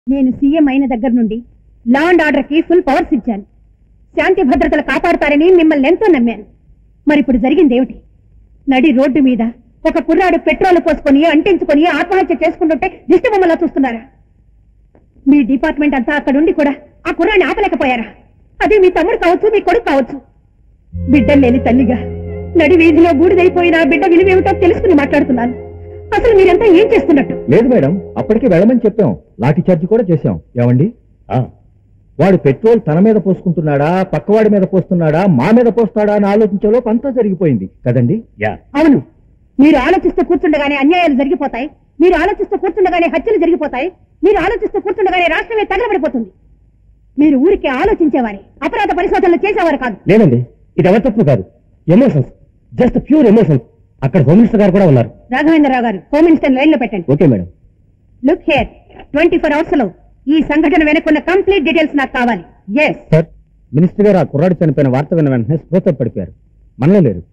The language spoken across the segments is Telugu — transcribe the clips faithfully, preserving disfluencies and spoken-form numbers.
నేను సీఎం అయిన దగ్గర నుండి లా అండ్ ఆర్డర్ కి ఫుల్ పవర్స్ ఇచ్చాను. శాంతి భద్రతలు కాపాడతారని మిమ్మల్ని ఎంతో నమ్మాను. మరి ఇప్పుడు జరిగింది ఏమిటి? నడి రోడ్డు మీద ఒక కుర్రాడు పెట్రోల్ పోసుకొని అంటించుకొని ఆత్మహత్య చేసుకుంటుంటే దిష్టి బొమ్మలా చూస్తున్నారా? మీ డిపార్ట్మెంట్ అంతా అక్కడుండి కూడా ఆ కుర్రాన్ని ఆపలేకపోయారా? అది మీ తమ్ముడు కావచ్చు, మీ కొడుకు కావచ్చు. బిడ్డలు లేని తల్లిగా నడి వీధిలో బూడిదైపోయిన బిడ్డ విలువేమిటో తెలుసుకుని మాట్లాడుతున్నాను. అసలు మీరంతా ఏం చేస్తున్నట్టు? లేదు మేడం, అప్పటికే వెళ్ళమని చెప్పాం, లాఠీ చార్జీ కూడా చేశాం. ఏమండి, వాడు పెట్రోల్ తన మీద పోసుకుంటున్నాడా, పక్కవాడి మీద పోస్తున్నాడా, మా మీద పోస్తాడా అని ఆలోచించేలోపు అంతా జరిగిపోయింది కదండి? అవును, మీరు ఆలోచిస్తూ కూర్చుండగానే అన్యాయాలు జరిగిపోతాయి, మీరు ఆలోచిస్తూ కూర్చుండగానే హత్యలు జరిగిపోతాయి, మీరు ఆలోచిస్తూ కూర్చుండగానే రాష్ట్రమే తగలబడిపోతుంది. మీరు ఊరికి ఆలోచించేవారి, అపరాధ పరిశోధనలు చేసేవారు కాదు. లేదండి, ఇది ఎవరి తప్పు కాదు, ఎమోషన్స్, జస్ట్ ప్యూర్ ఎమోషన్స్. అక్కడ హోమ్ మినిస్టర్ గారు కూడా ఉన్నారు. రాఘవేంద్రరావు గారు, హోమ్ మినిస్టర్ లైన్ లో పెట్టండి. Okay madam. Look here, twenty four hours లో ఈ సంఘటన వెనుకున్న కంప్లీట్ డీటెయిల్స్ నాకు కావాలి. Yes sir. మినిస్టర్ గారు ఆ కుర్రాడు చనిపోయిన వార్త విన్న వెంటనే స్పృహతో పడిపోయారు, మనలో లేరు.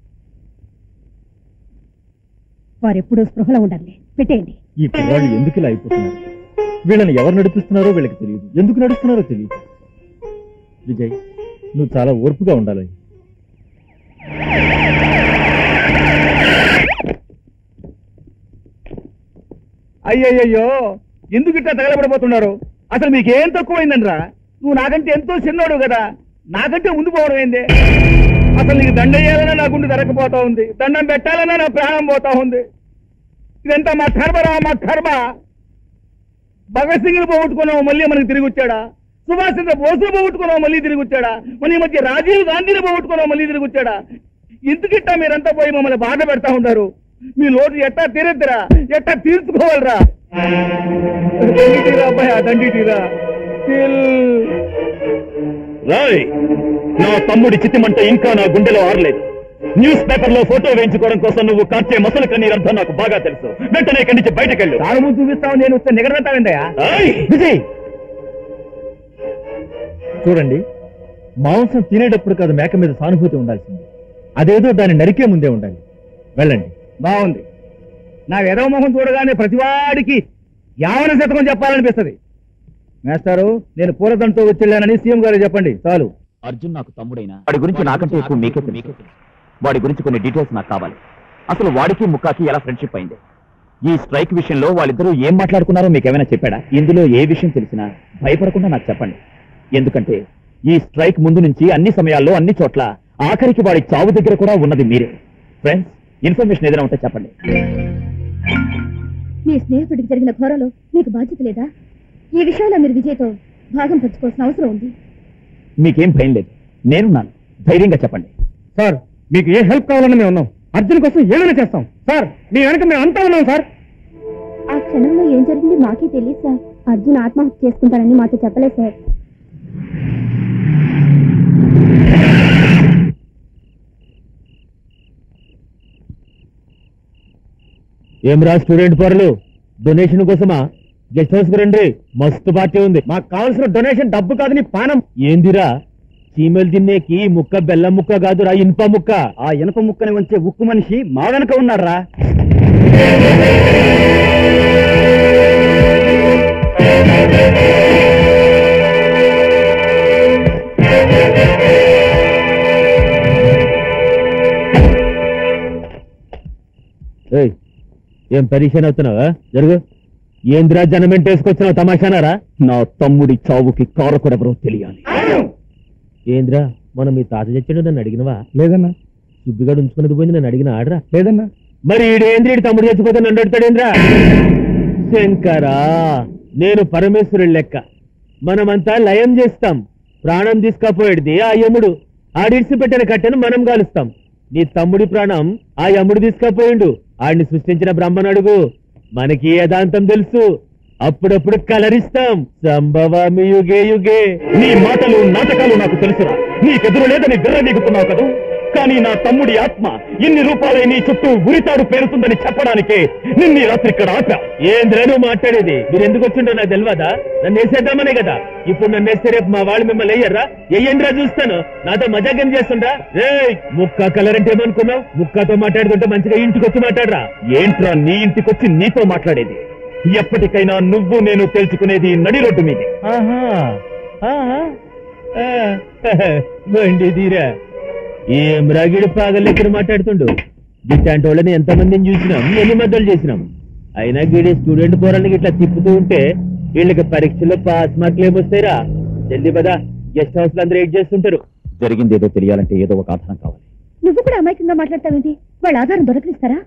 వారు ఎప్పుడూ స్పృహలో ఉండాలి. పెట్టేయండి. ఈ కుర్రాళ్ళు ఎందుకు ఇలా అయిపోతున్నారు? వీళ్ళని ఎవరు నడిపిస్తున్నారో వీళ్ళకి తెలియదు, ఎందుకు నడుస్తున్నారో తెలియదు. విజయ్, నువ్వు చాలా ఓర్పుగా ఉండాలి. అయ్యయ్యో, ఎందుకు ఇట్లా తగలబడిపోతున్నారు? అసలు మీకేం తక్కువైందనరా? నువ్వు నాకంటే ఎంతో చిన్నోడు కదా, నాకంటే ముందు పోవడం ఏంది? అసలు నీకు దండ వేయాలన్నా నా గుండె దరకపోతా ఉంది, దండం పెట్టాలన్నా నా ప్రాణం పోతా ఉంది. ఇదంతా మా కర్మరా, మా కర్మ. భగత్ సింగ్ ని పోగొట్టుకున్నావు, మళ్ళీ మనకి తిరిగి వచ్చాడా? సుభాష్ చంద్ర బోస్ను పోగొట్టుకున్నావు, మళ్ళీ తిరిగి వచ్చాడా? మన ఈ మధ్య రాజీవ్ గాంధీని పోగొట్టుకున్నావు, మళ్ళీ తిరిగి వచ్చాడా? ఎందుకిట్టా మీరంతా పోయి మమ్మల్ని బాధ పెడతా ఉంటారు? మీ లోటు ఎట్టా తీరెద్దరా, ఎట్టా తీర్చుకోవాలరా? దండి తీరా అబ్బాయి, దండి తీరా. రాయ్, నా తమ్ముడి చిత్తిమంట ఇంకా నా గుండెలో ఆరలేదు. న్యూస్ పేపర్ లో ఫోటో వేయించుకోవడం కోసం నువ్వు కార్చే మసలు కన్నీరంతా నాకు బాగా తెలుసు. వెంటనే ఇక్కడి నుంచి బయటకెళ్ళు. తాను చూపిస్తావు, నేను వస్తే నిగరతావేందయ్యా? విజయ్, చూడండి, మాంసం తినేటప్పుడు కాదు మేక మీద సానుభూతి ఉండాల్సింది, అదేదో దాన్ని నరికే ముందే ఉండాలి. వెళ్ళండి. బాగుంది. నా ఎదవ మొహం చూడగానే ప్రతివాడికి యావన శతకం చెప్పాలనిపిస్తుంది. మేస్టారు, నేను పూలదంతో వచ్చేళ్ళానని సీఎం గారు చెప్పండి చాలు. అర్జున్ నాకు తమ్ముడైనా వాడి గురించి నాకంటే ఎక్కువ మీకే తెలుసు. వాడి గురించి కొన్ని డీటెయిల్స్ నాకు కావాలి. అసలు వాడికి ముక్కాకి ఎలా ఫ్రెండ్షిప్ అయింది? ఈ స్ట్రైక్ విషయంలో వాళ్ళిద్దరూ ఏం మాట్లాడుకున్నారో మీకేమైనా చెప్పాడా? ఇందులో ఏ విషయం తెలిసినా భయపడకుండా నాకు చెప్పండి. ఎందుకంటే ఈ స్ట్రైక్ ముందు నుంచి అన్ని సమయాల్లో అన్ని చోట్ల ఆఖరికి వాడి చావు దగ్గర కూడా ఉన్నది మీరే. ఫ్రెండ్స్, ఇన్ఫర్మేషన్ ఏదైనా ఉంటే చెప్పండి. మీ స్నేహితుడికి జరిగిన ఘోరలో మీకు బాధ్యత లేదా? ఈ విషయంలో మీరు విజయ్తో భాగం పంచుకోవాల్సిన అవసరం ఉంది. మీకేం భయం లేదు, నేనున్నాను, ధైర్యంగా చెప్పండి. సార్, మీకు ఏ హెల్ప్ కావాలని మేము ఉన్నాం. అర్జున్ కోసం ఏమైనా చేస్తాం సార్. మీ వెనక మేము అంతా ఉన్నాం సార్. ఆ క్షణంలో ఏం జరిగింది మాకే తెలియదు సార్. అర్జున్ ఆత్మహత్య చేసుకుంటానని మాతో చెప్పలేదు సార్. ఏం రా స్టూడెంట్ పరులు, డొనేషన్ కోసమా? గెస్ట్ హౌస్ కు రండి, మస్తు పార్టీ ఉంది. మాకు కావాల్సిన డొనేషన్ డబ్బు కాదు, నీ పానం. ఏందిరా, చీమలు తినేకి ముక్క బెల్లం ముక్క కాదురా, ఇనుప ముక్క. ఆ ఇనుప ముక్కని వంచే ఉక్కు మనిషి మా వెనక ఉన్నారా? ఏం పరీక్ష అవుతున్నావా? జరుగు. ఏంద్రా జనమెంట్ వేసుకొచ్చినావు, తమాషానారా? నా తమ్ముడి చావుకి కారకుడెవరో తెలియాలి. ఏంద్రా, మనం మీ తాత చచ్చాడు నన్ను అడిగినవా? లేదన్నా. సుబ్బిగాడు ఉంచుకున్నది పోయింది నన్ను అడిగిన ఆడరా? లేదన్నా. మరి ఈడేంద్రీడి తమ్ముడు చచ్చిపోతే నన్ను అడుగుతాడేంద్రా? శంకరా, నేను పరమేశ్వరుడి లెక్క. మనమంతా లయం చేస్తాం, ప్రాణం తీసుకపోయేది ఆ యముడు. ఆడిడిసి పెట్టిన కట్టెను మనం కాలుస్తాం. నీ తమ్ముడి ప్రాణం ఆ యముడు తీసుకపోయిండు. ఆడిని సృష్టించిన బ్రహ్మను అడుగు, మనకి ఏదాంతం తెలుసు. అప్పుడప్పుడు కలరిస్తాం. సంభవామి యుగే యుగే. నీ మాటలు నాటకాలు నాకు తెలుసురా. నీకెదురు లేదని బిర్ర నీకుతున్నావు కదూ. కానీ నా తమ్ముడి ఆత్మ ఇన్ని రూపాయలై నీ చుట్టూ ఉరితాడు పేరుతుందని చెప్పడానికే నిన్ని రాత్రి ఇక్కడ ఆపా. ఏంద్రను మాట్లాడేది? మీరు ఎందుకు వచ్చిండో నాకు తెలియదా? నన్ను వేసేద్దామనే కదా. ఇప్పుడు నన్ను వేస్తే రేపు మా వాళ్ళు మిమ్మల్ని వేయర్రా? వేయండిరా, చూస్తాను. నాతో మజాగం చేస్తుండ్రా? రే, ముక్క కలర్ అంటే ఏమనుకున్నావు? ముక్కతో మాట్లాడుతుంటే మంచిగా ఇంటికి వచ్చి మాట్లాడరా. ఏంట్రా నీ ఇంటికొచ్చి నీతో మాట్లాడేది? ఎప్పటికైనా నువ్వు నేను తెలుసుకునేది నడి రోడ్డు మీద. బండి తీరా ఏం రాగిడి పాగలు ఇక్కడ మాట్లాడుతుండు. ఇట్లాంటి వాళ్ళని ఎంతమందిని చూసినాం, ఎన్ని మద్దలు చేసినాం. అయినా గీడి స్టూడెంట్ పోరానికి ఇట్లా తిప్పుతూ ఉంటే వీళ్ళకి పరీక్షలో పాస్ మార్కులు ఏమొస్తాయిరా? జల్దీ పదా, గెస్ట్ హౌస్ లో అందరూ ఏడ్ చేస్తుంటారు. జరిగింది ఏదో తెలియాలంటే ఏదో ఒక ఆధారం కావాలి. నువ్వు కూడా అమాయకంగా మాట్లాడతావేంటి? వాళ్ళ ఆధారం దొరకనిస్తారా?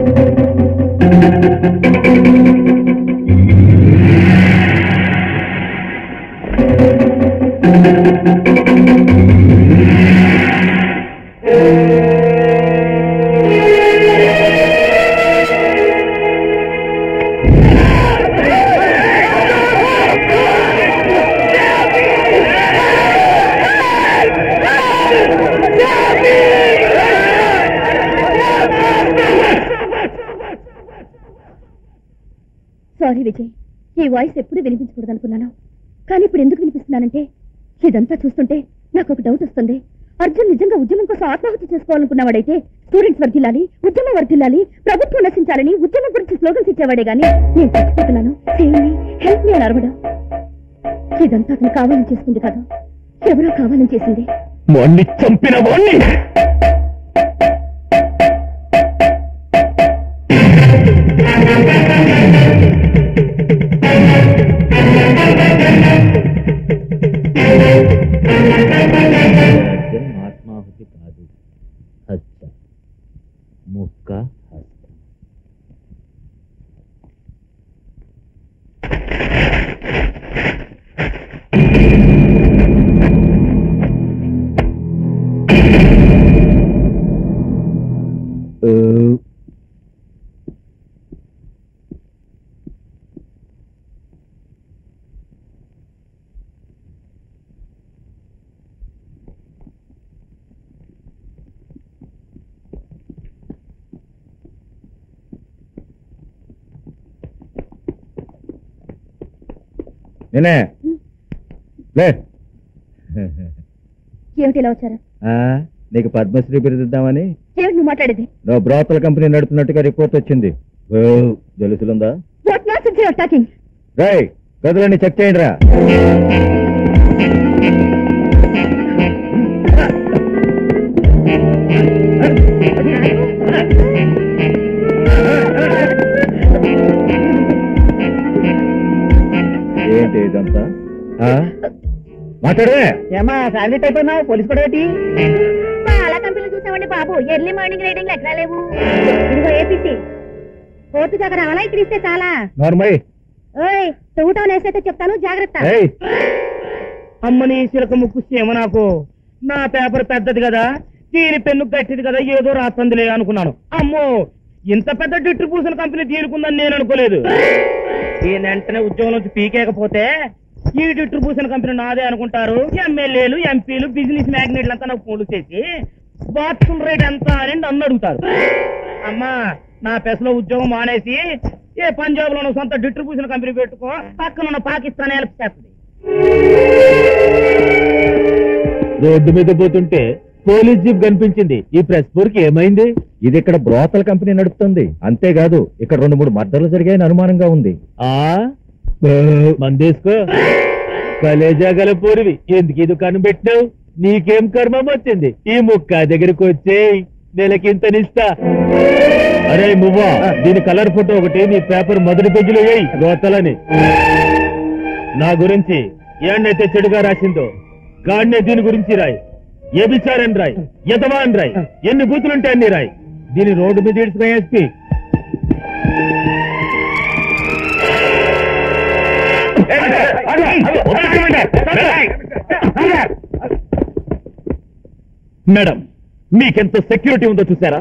సారీ విజయ్, ఈ వాయిస్ ఎప్పుడు వినిపించకూడదు అనుకున్నాను, కానీ ఇప్పుడు ఎందుకు వినిపిస్తున్నానంటే ఇదంతా చూస్తుంటే నాకు ఒక డౌట్ వస్తుంది. అర్జున్ నిజంగా ఉద్యమం కోసం ఆత్మహత్య చేసుకోవాలనుకున్నవాడైతే స్టూడెంట్స్ వర్ధిల్లాలి, ఉద్యమం వర్ధిల్లాలి, ప్రభుత్వం నశించాలని ఉద్యమం గురించి స్లోగన్స్ ఇచ్చేవాడే గానీ నేను చచ్చిపోతున్నాను, సేవ్ మీ, హెల్ప్ మీ అని అరవడం ఇదంతా అతను కావాలని చేసుకుంది కదా, ఎవరో కావాలని చేసింది. వాణ్ణి చంపిన వాణ్ణి ఆత్మాహుతి కాదు, హత్య. ముక్క హస్తం. నేనే లే. ఏమిటి ఇలా వచ్చారా? నీకు పద్మశ్రీ బిరుదిద్దామని. ఏమిటి నువ్వు మాట్లాడేది? నువ్వు బ్రోతల కంపెనీ నడుపుతున్నట్టుగా రిపోర్ట్ వచ్చింది. జలుసులుందా? What nonsense you are talking? రై గదులన్నీ చెక్ చేయండి రా. ఏంటి ఇదంతా? మాట్లాడే ఏమా ఫ్యామిలీ టైప్ అయినా పోలీస్ కూడా ఏంటి? చాలా కంపెనీలు చూసామండి బాబు, ఎర్లీ మార్నింగ్ రైడింగ్ ఎట్లా లేవు. ఇదిగో ఏపీసీ కోర్టు దగ్గర అలా ఇక్కడ ఇస్తే చాలా. నార్మల్ ఓయ్ టూటౌన్ వేసైతే చెప్తాను, జాగ్రత్త. అమ్మని చిలక ముక్కు ఏమో నాకు. నా పేపర్ పెద్దది కదా, దీని పెన్ను గట్టిది కదా, ఏదో రాస్తుందిలే అనుకున్నాను. అమ్మో, ఇంత పెద్ద డిస్ట్రిబ్యూషన్ కంపెనీ తీరుకుందని నేను అనుకోలేదు. దీని వెంటనే ఉద్యోగం నుంచి పీకేకపోతే ఈ డిస్ట్రిబ్యూషన్ కంపెనీ నాదే అనుకుంటారు. ఎమ్మెల్యేలు, ఎంపీలు, బిజినెస్ మ్యాగ్నెట్లు అంతా నాకు ఫోన్లు చేసి బాత్రూమ్ రేట్ ఎంత అని నన్ను అడుగుతారు. అమ్మా, నా పెసలో ఉద్యోగం మానేసి ఏ పంజాబ్ లో సొంత డిస్ట్రిబ్యూషన్ కంపెనీ పెట్టుకో, పక్కన ఉన్న పాకిస్తాన్ హెల్ప్ చేస్తుంది. రోడ్డు మీద పోతుంటే పోలీస్ జీప్ కనిపించింది. ఈ ప్రెస్ పూర్కి ఏమైంది? ఇది ఇక్కడ బ్రోతల కంపెనీ నడుపుతుంది. అంతేకాదు ఇక్కడ రెండు మూడు మర్డర్లు జరిగాయని అనుమానంగా ఉంది. ఆ మందేసుకో, కలేజా గల పోరివి, ఎందుకు ఈ దుకాణం పెట్టినావు? నీకేం కర్మం వచ్చింది? ఈ ముక్క దగ్గరకు వచ్చేయి, నెలకింతనిస్తా. అరే మువ్వా, దీని కలర్ ఫోటో ఒకటి నీ పేపర్ మొదటి పేజీలో వేయి, రోతలని. నా గురించి ఏన్నైతే చెడుగా రాసిందో గాడినే దీని గురించి రాయి. ఏ విచారని రాయి, ఎదవా అని రాయి, ఎన్ని బూతులుంటే అన్ని రాయి. దీని రోడ్డు మీద ఇడుచుకునే ఎస్పీ. మేడం, మీకెంత సెక్యూరిటీ ఉందో చూసారా?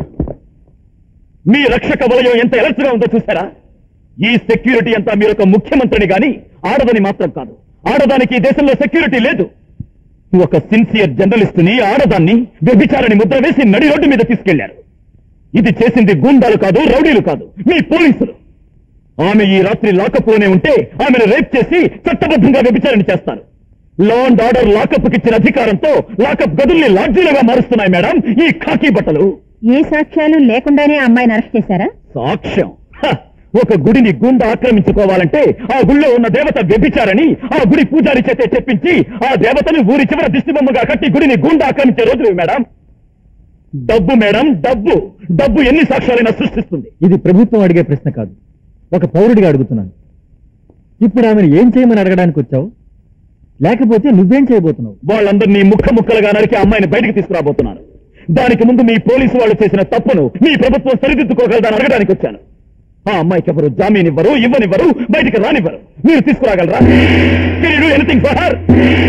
మీ రక్షక వలయం ఎంత ఎలర్ట్ గా ఉందో చూసారా? ఈ సెక్యూరిటీ అంతా మీరు ఒక ముఖ్యమంత్రిని గాని ఆడదని మాత్రం కాదు. ఆడదానికి ఈ దేశంలో సెక్యూరిటీ లేదు. ఒక సిన్సియర్ జర్నలిస్ట్ ని, ఆడదాన్ని వ్యభిచారాన్ని ముద్ర వేసి నడి రోడ్డు మీద తీసుకెళ్లారు. ఇది చేసింది గూండాలు కాదు, రౌడీలు కాదు, మీ పోలీసులు. ఆమె ఈ రాత్రి లాకప్ లోనే ఉంటే ఆమెను రేప్ చేసి చట్టబద్ధంగా వ్యభిచారణ చేస్తారు. లా అండ్ ఆర్డర్ లాకప్ ఇచ్చిన అధికారంతో లాకప్ గదుల్ని లాడ్జీలుగా మారుస్తున్నాయి మేడం ఈ ఖాకీ బట్టలు. ఏ సాక్ష్యాలు లేకుండానే అమ్మాయిని అరెస్ట్ చేశారా? సాక్ష్యం? హ! ఒక గుడిని గుండా ఆక్రమించుకోవాలంటే ఆ గుళ్ళో ఉన్న దేవత వ్యభిచారని ఆ గుడి పూజారి చేతే చెప్పించి ఆ దేవతని ఊరి చివర దిష్టిబొమ్మగా కట్టి గుడిని గుండా ఆక్రమించే రోజులు మేడం. డబ్బు మేడం, డబ్బు డబ్బు ఎన్ని సాక్ష్యాలైనా సృష్టిస్తుంది. ఇది ప్రభుత్వం అడిగే ప్రశ్న కాదు, ఒక పౌరుడిగా అడుగుతున్నాను. ఇప్పుడు ఆమెను ఏం చేయమని అడగడానికి వచ్చావు, లేకపోతే నువ్వేం చేయబోతున్నావు? వాళ్ళందరినీ ముక్క ముక్కలుగా నరికి అమ్మాయిని బయటకు తీసుకురాబోతున్నాను. దానికి ముందు మీ పోలీసు వాళ్ళు చేసిన తప్పును మీ ప్రభుత్వం సరిదిద్దుకోగలదని అడగడానికి వచ్చాను. ఆ అమ్మాయికి ఎవరు జామీన్ ఇవ్వరు, ఇవ్వనివ్వరు, బయటికి రానివ్వరు. మీరు తీసుకురాగలరా? Can you do anything for her?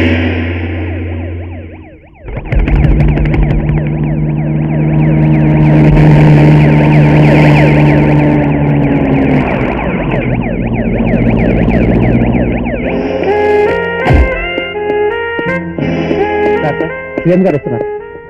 CM గారు వస్తున్నారు.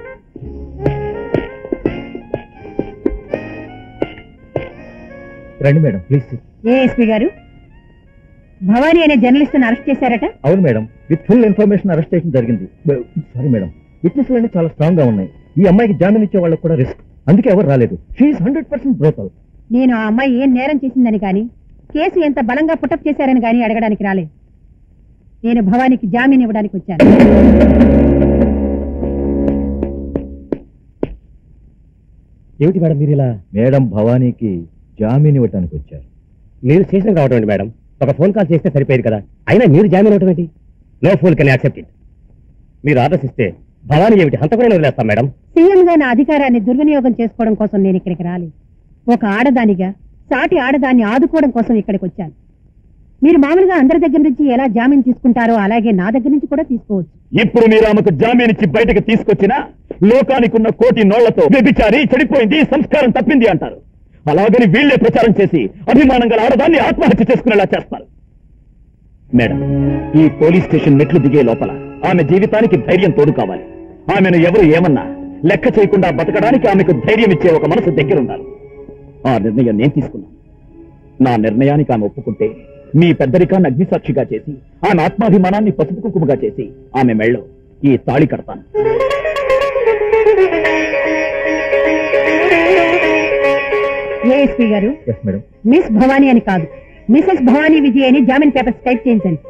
రండి మేడం, ప్లీజ్. ఏఎస్పీ గారు, భవానీ అనే జర్నలిస్ట్ అరెస్ట్ చేశారట? అవును madam, with full information arrest చేయడం జరిగింది. సారీ మేడం, విట్నెస్లు అన్ని చాలా స్ట్రాంగ్ గా ఉన్నాయి. ఈ అమ్మాయికి జామీన్ ఇచ్చే వాళ్ళకి కూడా రిస్క్, అందుకే ఎవరు రాలేదు. She's hundred percent broken. నేను ఆ అమ్మాయి ఏం నేరం చేసిందని కానీ, కేసు ఎంత బలంగా పుటప్ చేశారని కానీ అడగడానికి రాలేదు. నేను భవానీకి జామీన్ ఇవ్వడానికి వచ్చాను. ఏమిటి మేడం మీరు ఇలా? మేడం భవానీకి జామీన్ ఇవ్వటానికి వచ్చారు. మీరు స్టేషన్ రావటం ఏంటి మేడం? ఒక ఫోన్ కాల్ చేస్తే సరిపోయేది కదా. అయినా మీరు జామీన్ ఇవ్వటం ఏంటి? No one can accept it. మీరు ఆర్డర్స్ ఇస్తే భవానీ ఏమిటి హంతకునే వదిలేస్తాం మేడం. సీఎం గా నా అధికారాన్ని దుర్వినియోగం చేసుకోవడం కోసం నేను ఇక్కడికి రాలేదు. ఒక ఆడదానిగా సాటి ఆడదాన్ని ఆదుకోవడం కోసం ఇక్కడికి వచ్చాను. మీరు మామూలుగా అందరి దగ్గర నుంచి ఎలా జామీన్ తీసుకుంటారో అలాగే నా దగ్గర నుంచి కూడా తీసుకోవచ్చు. ఇప్పుడు మీరు ఆమెకు జామీన్ ఇచ్చి బయటకు తీసుకొచ్చినా లోకానికి ఉన్న కోటి నోళ్లతో వ్యభిచారి చెడిపోయింది, సంస్కారం తప్పింది అంటారు. అలాగని వీళ్లే ప్రచారం చేసి అభిమానం గల ఆడదాన్ని ఆత్మహత్య చేసుకునేలా చేస్తారు. మేడం, ఈ పోలీస్ స్టేషన్ మెట్లు దిగే లోపల ఆమె జీవితానికి ధైర్యం తోడు కావాలి. ఆమెను ఎవరు ఏమన్నా లెక్క చేయకుండా బతకడానికి ఆమెకు ధైర్యం ఇచ్చే ఒక మనసు దగ్గరుండాలి. ఆ నిర్ణయం నేను తీసుకున్నాను. నా నిర్ణయానికి ఆమె ఒప్పుకుంటే మీ పెద్దరికాన్ని అగ్నిసాక్షిగా చేసి ఆమె ఆత్మాభిమానాన్ని పసుపు కుంకుమగా చేసి ఆమె మెళ్ళో ఈ తాళి కడతాను. ఏఎస్పీ గారు, ఎస్ మేడం. మిస్ భవానీ అని కాదు, మిసెస్ భవానీ విజయ్ అని జామీన్ పేపర్స్ టైప్ చేయించండి.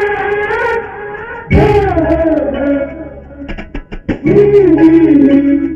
Mm-hmm.